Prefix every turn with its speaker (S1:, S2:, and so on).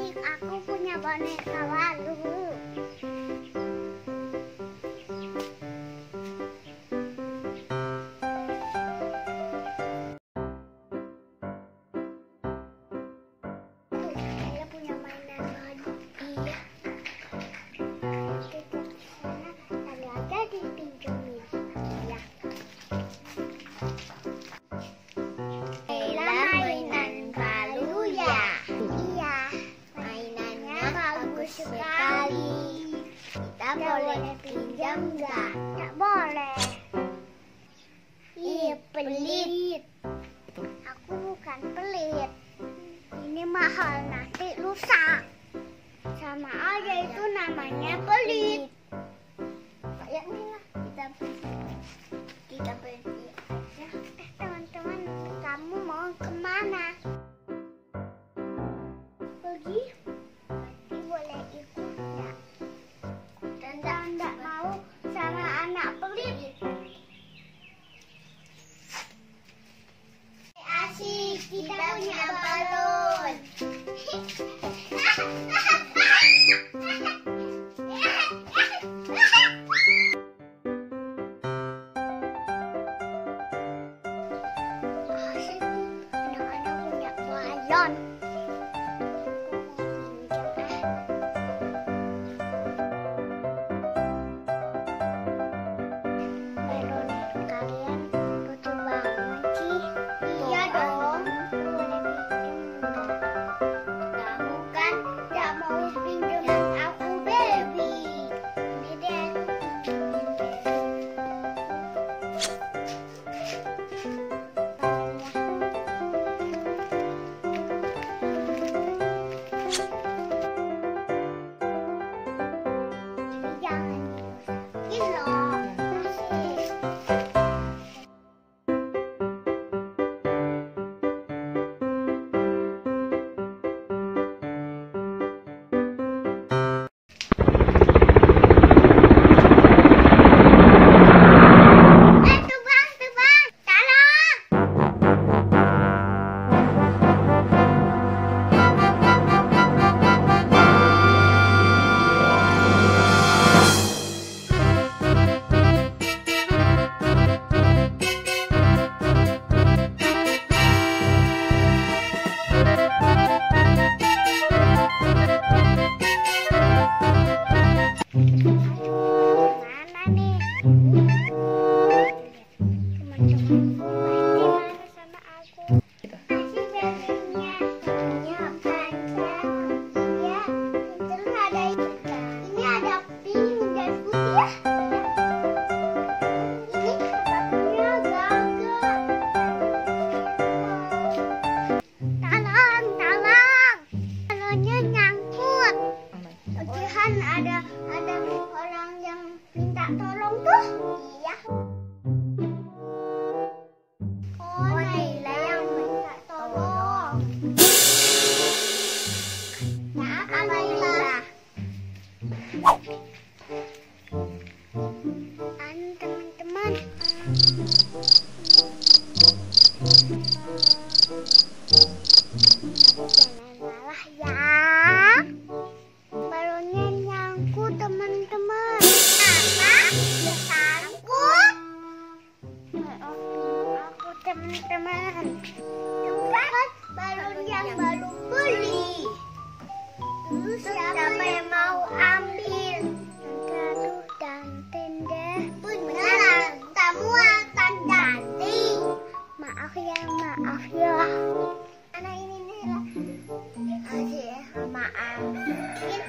S1: adik-adik, aku punya boneka baru. Saya punya mainan baru. Iya. Kita ke sana, tadi aja dipinjemin. Iya. Mainan baru ya. Iya. Mainannya bagus sekali. Kita boleh pinjam nggak? Nggak boleh. Ih, pelit. Aku bukan pelit. Ini mahal, nanti rusak. Sama aja itu namanya pelit. Kayak ini lah, kita pergi aja. Teman-teman, kamu mau kemana? Pergi? Berarti boleh ikut ya? Dan tidak mau sama anak pelit. Asik, kita punya balon. Asik, anak-anak punya balon. Balon kalian lucu banget sih. Iya dong. Boleh pinjam enggak? Kamu kan gak mau pinjam aku, baby. Ini deh. Jangan dirusakin loh. Asik. Tebang, tolong! Mana nih? Teman-teman, mana sama aku? Kasih babynya. Iya, panjang. Iya, terus ada ini ada pink dan putih ya. Ini sepatunya gagak. Tolong. Balonnya nyangkut. Tuhan ada orang yang minta tolong tuh. Iya. Oh, Naila yang minta tolong. Maaf, Naila. Teman-teman. Jangan marah ya. Balonnya nyangkut, teman-teman. Apa? Nyangkut? Maafin aku, teman-teman. Tempat balon yang baru beli. Terus siapa yang mau ambil? Aduh, danten deh. Beneran, kamu akan ganti. Maaf ya. Anak ini nih lah. Maaf.